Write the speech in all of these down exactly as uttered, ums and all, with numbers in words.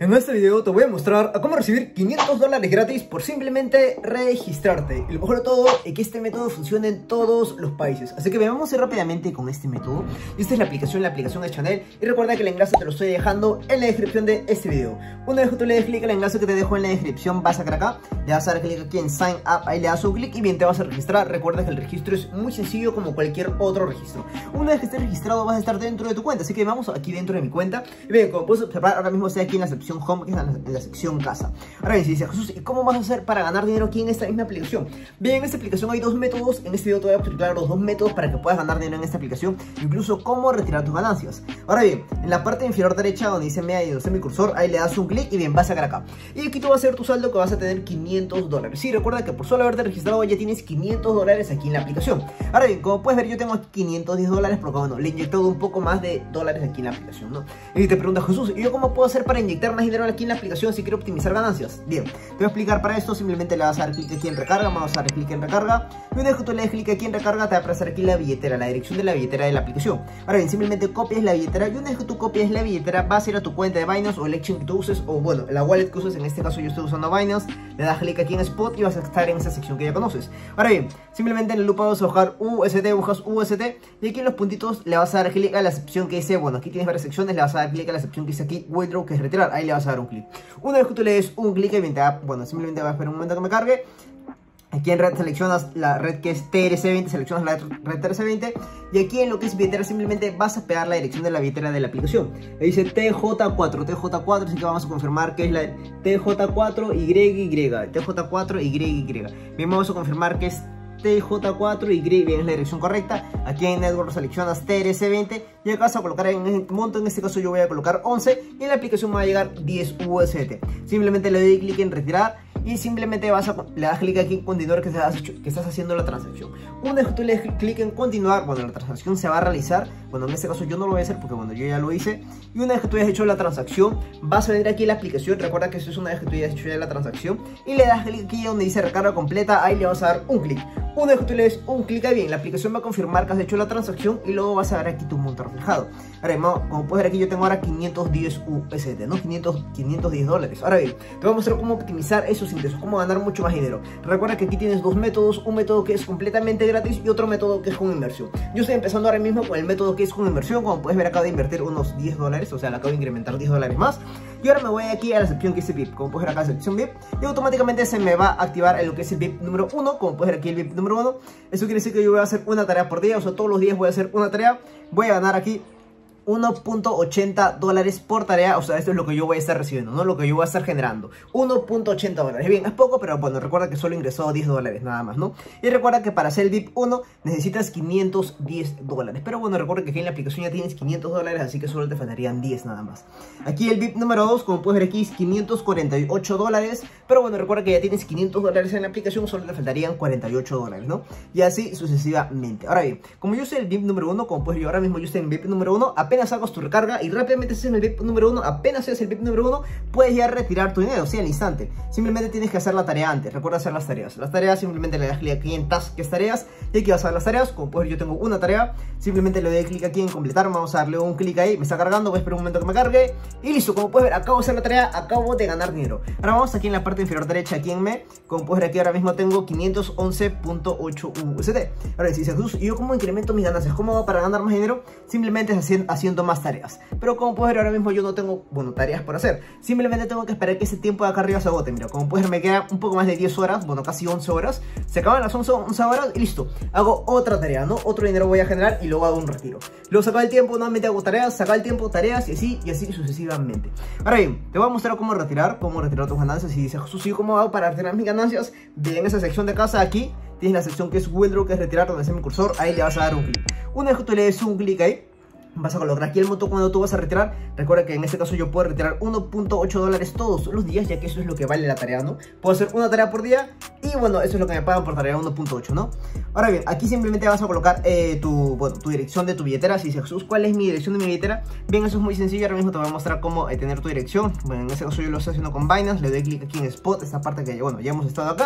En este video te voy a mostrar a cómo recibir quinientos dólares gratis por simplemente registrarte. Y lo mejor de todo es que este método funciona en todos los países. Así que vamos a ir rápidamente con este método. Y esta es la aplicación, la aplicación de Chanel. Y recuerda que el enlace te lo estoy dejando en la descripción de este video. Una vez que tú le des clic al enlace que te dejo en la descripción, vas a sacar acá, le vas a dar clic aquí en Sign Up, ahí le das un clic y bien te vas a registrar. Recuerda que el registro es muy sencillo como cualquier otro registro. Una vez que estés registrado vas a estar dentro de tu cuenta. Así que vamos aquí dentro de mi cuenta. Y bien, como puedes observar, ahora mismo estoy aquí en la sección Home, que es en la, en la sección Casa. Ahora bien, si dice Jesús, ¿y cómo vas a hacer para ganar dinero aquí en esta misma aplicación? Bien, en esta aplicación hay dos métodos. En este video te voy a explicar los dos métodos para que puedas ganar dinero en esta aplicación, incluso cómo retirar tus ganancias. Ahora bien, en la parte inferior derecha donde dice media y donde está mi cursor, ahí le das un clic y bien, vas a sacar acá. Y aquí tú vas a ver tu saldo, que vas a tener quinientos dólares. Sí, recuerda que por solo haberte registrado ya tienes quinientos dólares aquí en la aplicación. Ahora bien, como puedes ver, yo tengo aquí quinientos diez dólares porque bueno, le he inyectado un poco más de dólares aquí en la aplicación, ¿no? Y te preguntas, Jesús, ¿y yo cómo puedo hacer para inyectar más dinero aquí en la aplicación si quiero optimizar ganancias? Bien, te voy a explicar para esto. Simplemente le vas a dar clic aquí en recarga, vamos a dar clic en recarga. Y una vez que tú le des clic aquí en recarga, te va a aparecer aquí la billetera, la dirección de la billetera de la aplicación. Ahora bien, simplemente copias la billetera y una vez que tú copias la billetera, vas a ir a tu cuenta de Binance o el exchange que tú uses, o bueno, la wallet que uses. En este caso yo estoy usando Binance. Le das clic aquí en Spot y vas a estar en esa sección que ya conoces. Ahora bien, simplemente en el lupa vas a buscar U S D, buscas U S D y aquí en los puntitos le vas a dar clic a la sección que dice, bueno, aquí tienes varias secciones, le vas a dar clic a la sección que dice aquí Withdraw, que es retirar. Ahí le vas a dar un clic. Una vez que tú le des un clic, bueno, simplemente vas a esperar un momento que me cargue. Aquí en red seleccionas la red que es T R C veinte, seleccionas la red T R C veinte y aquí en lo que es billetera simplemente vas a pegar la dirección de la billetera de la aplicación. Le dice T J cuatro, T J cuatro, así que vamos a confirmar que es la T J cuatro Y Y, T J cuatro Y Y. Bien, vamos a confirmar que es T J cuatro Y, bien, es la dirección correcta. Aquí en Network seleccionas T R C veinte y acá vas a colocar en el monto. En este caso yo voy a colocar once y en la aplicación me va a llegar diez U S D T. Simplemente le doy clic en retirar y simplemente vas a, le das clic aquí en continuar, que estás, que estás haciendo la transacción. Una vez que tú le das clic en continuar, bueno, la transacción se va a realizar. Bueno, en este caso yo no lo voy a hacer porque bueno, yo ya lo hice. Y una vez que tú hayas hecho la transacción, vas a venir aquí a la aplicación. Recuerda que esto es una vez que tú hayas hecho ya la transacción y le das clic aquí donde dice recarga completa. Ahí le vas a dar un clic. Una vez que tú le des un clic ahí bien, la aplicación va a confirmar que has hecho la transacción y luego vas a ver aquí tu monto reflejado. Ahora bien, como puedes ver aquí yo tengo ahora quinientos diez U S D T, ¿no? quinientos, quinientos diez dólares. Ahora bien, te voy a mostrar cómo optimizar esos ingresos, cómo ganar mucho más dinero. Recuerda que aquí tienes dos métodos, un método que es completamente gratis y otro método que es con inversión. Yo estoy empezando ahora mismo con el método que es con inversión. Como puedes ver, acabo de invertir unos diez dólares, o sea, le acabo de incrementar diez dólares más. Y ahora me voy aquí a la sección que dice V I P. Como puedes ver acá, la sección V I P, y automáticamente se me va a activar en lo que es el V I P número uno. Como puedes ver aquí el V I P número uno. Eso quiere decir que yo voy a hacer una tarea por día, o sea, todos los días voy a hacer una tarea. Voy a ganar aquí uno punto ochenta dólares por tarea, o sea, esto es lo que yo voy a estar recibiendo, no lo que yo voy a estar generando. uno punto ochenta dólares, bien, es poco, pero bueno, recuerda que solo ingresó diez dólares nada más, ¿no? Y recuerda que para hacer el V I P uno necesitas quinientos diez dólares, pero bueno, recuerda que aquí en la aplicación ya tienes quinientos dólares, así que solo te faltarían diez nada más. Aquí el V I P número dos, como puedes ver aquí, es quinientos cuarenta y ocho dólares, pero bueno, recuerda que ya tienes quinientos dólares en la aplicación, solo te faltarían cuarenta y ocho dólares, ¿no? Y así sucesivamente. Ahora bien, como yo soy el V I P número uno, como puedes ver, yo ahora mismo yo estoy en V I P número uno, apenas hagas tu recarga y rápidamente haces el V I P número uno, apenas haces el V I P número uno, puedes ya retirar tu dinero, o sea, al instante. Simplemente tienes que hacer la tarea antes, recuerda hacer las tareas. Las tareas simplemente le das clic aquí en Task, que es tareas, y aquí vas a ver las tareas. Como puedes ver, yo tengo una tarea, simplemente le doy clic aquí en completar, vamos a darle un clic ahí, me está cargando, voy a esperar un momento que me cargue, y listo. Como puedes ver, acabo de hacer la tarea, acabo de ganar dinero. Ahora vamos aquí en la parte inferior derecha, aquí en Me, como puedes ver aquí ahora mismo tengo quinientos once punto ocho U S D. Ahora si dices, ¿y yo cómo incremento mis ganancias? ¿Cómo hago para ganar más dinero? Simplemente es haciendo más tareas. Pero como puedes ver ahora mismo yo no tengo, bueno, tareas por hacer. Simplemente tengo que esperar que ese tiempo de acá arriba se agote. Mira, como puedes ver me queda un poco más de diez horas, bueno, casi once horas. Se acaban las once, once horas y listo. Hago otra tarea, ¿no? Otro dinero voy a generar y luego hago un retiro. Luego se acaba el tiempo, nuevamente hago tareas, se acaba el tiempo, tareas y así, y así sucesivamente. Ahora bien, te voy a mostrar cómo retirar, cómo retirar tus ganancias. Y dices, Jesús, ¿y cómo hago para retirar mis ganancias? Bien, en esa sección de casa aquí tienes la sección que es Withdraw, que es retirar, donde está mi cursor. Ahí le vas a dar un clic. Una vez que tú le des un clic ahí, vas a colocar aquí el monto cuando tú vas a retirar. Recuerda que en este caso yo puedo retirar uno punto ocho dólares todos los días, ya que eso es lo que vale la tarea, ¿no? Puedo hacer una tarea por día y bueno, eso es lo que me pagan por tarea, uno punto ocho, ¿no? Ahora bien, aquí simplemente vas a colocar eh, tu, bueno, tu dirección de tu billetera. Si dices, Jesús, ¿cuál es mi dirección de mi billetera? Bien, eso es muy sencillo. Ahora mismo te voy a mostrar cómo eh, tener tu dirección. Bueno, en este caso yo lo estoy haciendo con Binance. Le doy clic aquí en Spot, esta parte que, bueno, ya hemos estado acá.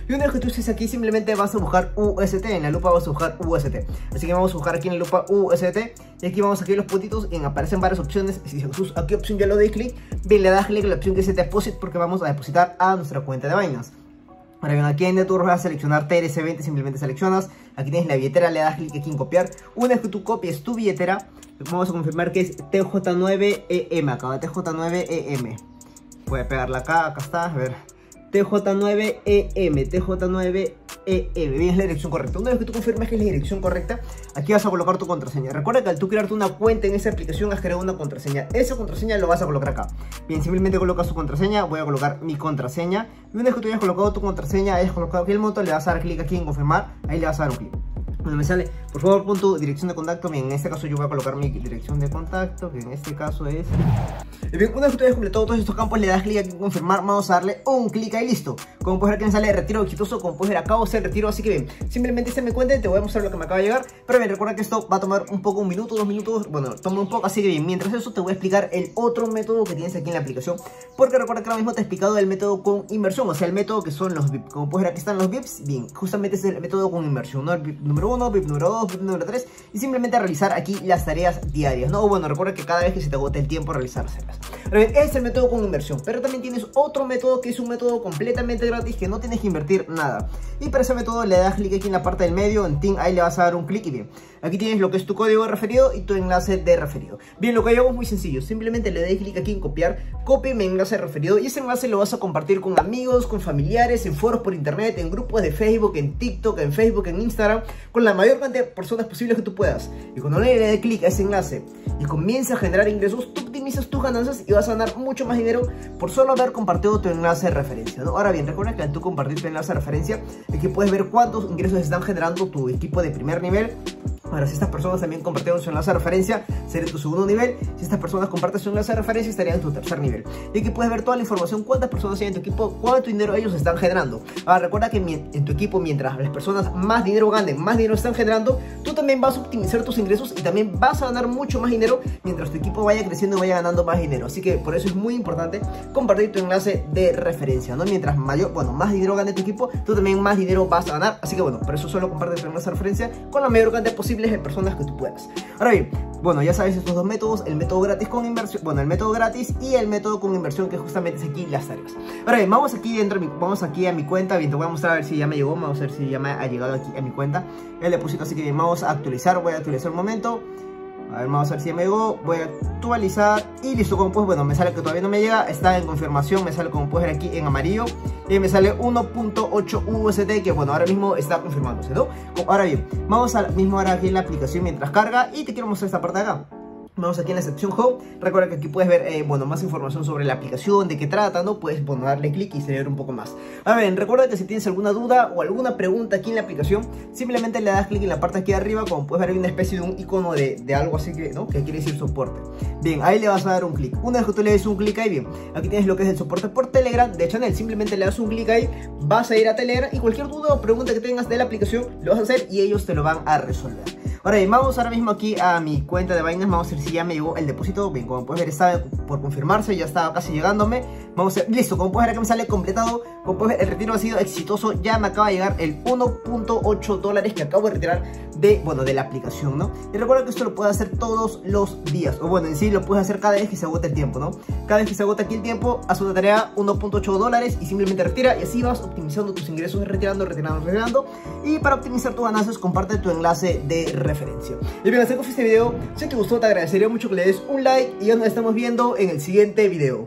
Y una vez que tú estés aquí, simplemente vas a buscar U S T. En la lupa vas a buscar U S T. Así que vamos a buscar aquí en la lupa U S T. Y aquí vamos a aquí los puntitos y aparecen varias opciones. Si Jesús, ¿a qué opción ya lo doy clic? Bien, le das clic a la opción que dice Deposit, porque vamos a depositar a nuestra cuenta de Binance. Ahora bien, aquí en Network vas a seleccionar T R C veinte, simplemente seleccionas. Aquí tienes la billetera, le das clic aquí en copiar. Una vez que tú copies tu billetera, vamos a confirmar que es T J nueve E M. Acá, T J nueve E M. Voy a pegarla acá, acá está, a ver. T J nueve E M, T J nueve E M, bien, es la dirección correcta. Una vez que tú confirmes que es la dirección correcta, aquí vas a colocar tu contraseña. Recuerda que al tú crearte una cuenta en esa aplicación has creado una contraseña. Esa contraseña lo vas a colocar acá. Bien, simplemente colocas tu contraseña, voy a colocar mi contraseña. Y una vez que tú hayas colocado tu contraseña, hayas colocado aquí el monto, le vas a dar clic aquí en confirmar, ahí le vas a dar un clic. Bueno, me sale, por favor pon tu dirección de contacto. Bien, en este caso yo voy a colocar mi dirección de contacto, que en este caso es... Bien, una vez que tú hayas completado todos estos campos, le das clic aquí en confirmar, vamos a darle un clic ahí, listo. Como puedes ver que me sale retiro exitoso, como puedes ver acabo de hacer retiro, así que bien, simplemente se me cuenta y te voy a mostrar lo que me acaba de llegar. Pero bien, recuerda que esto va a tomar un poco, un minuto, dos minutos, bueno, toma un poco, así que bien, mientras eso te voy a explicar el otro método que tienes aquí en la aplicación. Porque recuerda que ahora mismo te he explicado el método con inversión, o sea, el método que son los V I P. Como puedes ver aquí están los V I Ps, bien, justamente es el método con inversión, ¿no? El V I P número uno, V I P número dos, V I P número tres, y simplemente realizar aquí las tareas diarias, ¿no? Bueno, recuerda que cada vez que se te agote el tiempo realizárselas. Pero bien, este es el método con inversión, pero también tienes otro método que es un método completamente gratis que no tienes que invertir nada. Y para ese método le das clic aquí en la parte del medio, en Team, ahí le vas a dar un clic y bien, aquí tienes lo que es tu código de referido y tu enlace de referido. Bien, lo que hago es muy sencillo, simplemente le doy clic aquí en copiar, copia mi enlace de referido y ese enlace lo vas a compartir con amigos, con familiares, en foros por internet, en grupos de Facebook, en TikTok, en Facebook, en Instagram, con la mayor cantidad de personas posibles que tú puedas. Y cuando le des clic a ese enlace y comienza a generar ingresos, tú optimizas tus ganancias y vas a ganar mucho más dinero por solo haber compartido tu enlace de referencia, ¿no? Ahora bien, recuerda que al tú compartir tu enlace de referencia, aquí puedes ver cuántos ingresos están generando tu equipo de primer nivel. Ahora, si estas personas también compartieron su enlace de referencia, sería tu segundo nivel. Si estas personas comparten su enlace de referencia, estaría en tu tercer nivel. Y aquí puedes ver toda la información, cuántas personas hay en tu equipo, cuánto dinero ellos están generando. Ahora, recuerda que en tu equipo, mientras las personas más dinero ganen, más dinero están generando, tú también vas a optimizar tus ingresos y también vas a ganar mucho más dinero mientras tu equipo vaya creciendo y vaya ganando más dinero. Así que por eso es muy importante compartir tu enlace de referencia, ¿no? Mientras mayor, bueno, más dinero gane tu equipo, tú también más dinero vas a ganar. Así que bueno, por eso solo comparte tu enlace de referencia con la mayor cantidad posible de personas que tú puedas. Ahora bien, bueno, ya sabes estos dos métodos, el método gratis con inversión, bueno, el método gratis y el método con inversión, que justamente es aquí las tareas. Ahora bien, vamos aquí dentro, vamos aquí a mi cuenta. Bien, te voy a mostrar a ver si ya me llegó, vamos a ver si ya me ha llegado aquí a mi cuenta el depósito, así que bien, vamos a actualizar, voy a actualizar un momento. A ver, vamos a ver si ya me llegó, voy a actualizar y listo. Como pues, bueno, me sale que todavía no me llega, está en confirmación, me sale como puedes ver aquí en amarillo y me sale uno punto ocho U S D, que bueno, ahora mismo está confirmándose, ¿no? Ahora bien, vamos a mismo ahora aquí en la aplicación mientras carga y te quiero mostrar esta parte de acá. Vamos aquí en la sección Home. Recuerda que aquí puedes ver, eh, bueno, más información sobre la aplicación, de qué trata, ¿no? Puedes, bueno, darle clic y leer un poco más. A ver, recuerda que si tienes alguna duda o alguna pregunta aquí en la aplicación, simplemente le das clic en la parte aquí arriba. Como puedes ver, hay una especie de un icono de, de algo así que, ¿no? Que quiere decir soporte. Bien, ahí le vas a dar un clic. Una vez que tú le des un clic ahí, bien, aquí tienes lo que es el soporte por Telegram de Channel. Simplemente le das un clic ahí, vas a ir a Telegram y cualquier duda o pregunta que tengas de la aplicación, lo vas a hacer y ellos te lo van a resolver. Ahora bien, vamos ahora mismo aquí a mi cuenta de Binance. Vamos a ver si ya me llegó el depósito. Bien, como puedes ver, está por confirmarse, ya estaba casi llegándome. Vamos a ver, listo, como puedes ver, que me sale completado. Como puedes ver, el retiro ha sido exitoso. Ya me acaba de llegar el uno punto ocho dólares que acabo de retirar de, bueno, de la aplicación, ¿no? Y recuerda que esto lo puedes hacer todos los días, o bueno, en sí lo puedes hacer cada vez que se agote el tiempo, ¿no? Cada vez que se agote aquí el tiempo, haz una tarea, uno punto ocho dólares y simplemente retira, y así vas optimizando tus ingresos, retirando, retirando, retirando. Y para optimizar tus ganancias, comparte tu enlace de referencia. Y bien, hasta aquí fue este video. Si te gustó, te agradecería mucho que le des un like y ya nos estamos viendo en el siguiente video.